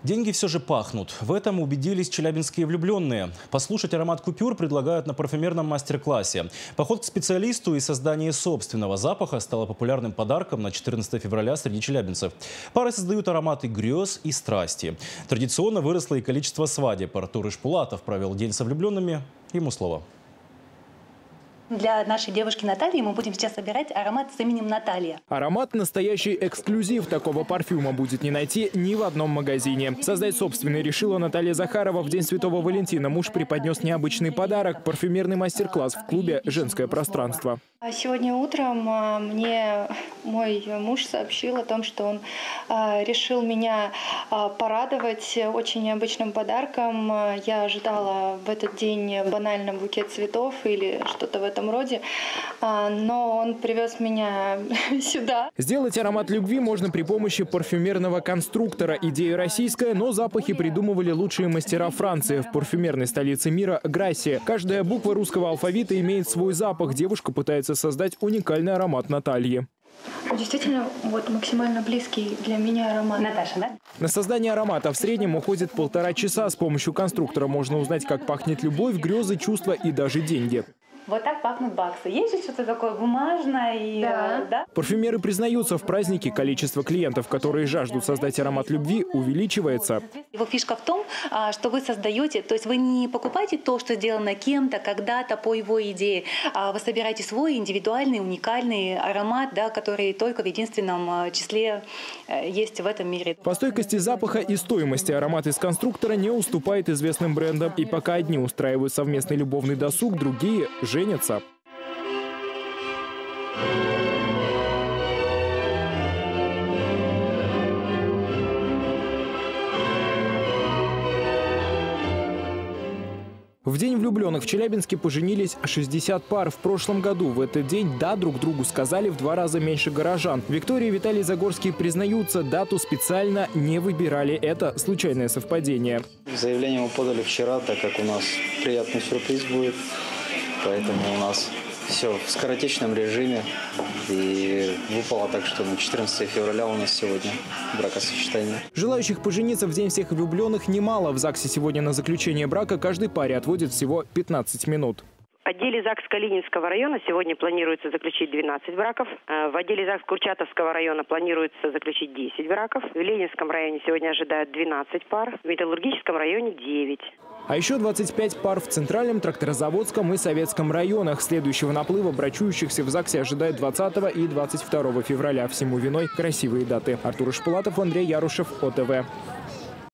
Деньги все же пахнут. В этом убедились челябинские влюбленные. Послушать аромат купюр предлагают на парфюмерном мастер-классе. Поход к специалисту и создание собственного запаха стало популярным подарком на 14 февраля среди челябинцев. Пары создают ароматы грез и страсти. Традиционно выросло и количество свадеб. Артур Ишпулатов провел день со влюбленными. Ему слово. Для нашей девушки Натальи мы будем сейчас собирать аромат с именем Наталья. Аромат – настоящий эксклюзив. Такого парфюма будет не найти ни в одном магазине. Создать собственный решила Наталья Захарова. В День Святого Валентина муж преподнес необычный подарок – парфюмерный мастер-класс в клубе «Женское пространство». Сегодня утром мне мой муж сообщил о том, что он решил меня порадовать очень необычным подарком. Я ожидала в этот день банально букет цветов или что-то в этом роде, но он привез меня сюда. Сделать аромат любви можно при помощи парфюмерного конструктора. Идея российская, но запахи придумывали лучшие мастера Франции. В парфюмерной столице мира – Грасси. Каждая буква русского алфавита имеет свой запах. Девушка пытается создать уникальный аромат Натальи. Действительно, вот максимально близкий для меня аромат. Наташа, да? На создание аромата в среднем уходит 1,5 часа. С помощью конструктора можно узнать, как пахнет любовь, грезы, чувства и даже деньги. Вот так пахнут баксы. Есть же что-то такое бумажное и... Да. Парфюмеры признаются, в празднике количество клиентов, которые жаждут создать аромат любви, увеличивается. Его фишка в том, что вы создаете, то есть вы не покупаете то, что сделано кем-то, когда-то по его идее, а вы собираете свой индивидуальный, уникальный аромат, да, который только в единственном числе есть в этом мире. По стойкости запаха и стоимости аромат из конструктора не уступает известным брендам. И пока одни устраивают совместный любовный досуг, другие женятся. В День влюбленных в Челябинске поженились 60 пар. В прошлом году в этот день «да» друг другу сказали в 2 раза меньше горожан. Виктория и Виталий Загорские признаются, дату специально не выбирали. Это случайное совпадение. Заявление мы подали вчера, так как у нас приятный сюрприз будет. Поэтому у нас все в скоротечном режиме. И выпало так, что на 14 февраля у нас сегодня бракосочетание. Желающих пожениться в День всех влюбленных немало. В ЗАГСе сегодня на заключение брака каждой паре отводит всего 15 минут. В отделе ЗАГС Калининского района сегодня планируется заключить 12 браков. В отделе ЗАГС Курчатовского района планируется заключить 10 браков. В Ленинском районе сегодня ожидают 12 пар. В Металлургическом районе 9. А еще 25 пар в Центральном, Тракторозаводском и Советском районах. Следующего наплыва брачующихся в ЗАГСе ожидают 20 и 22 февраля. Всему виной красивые даты. Артур Ишпулатов, Андрей Ярушев, ОТВ.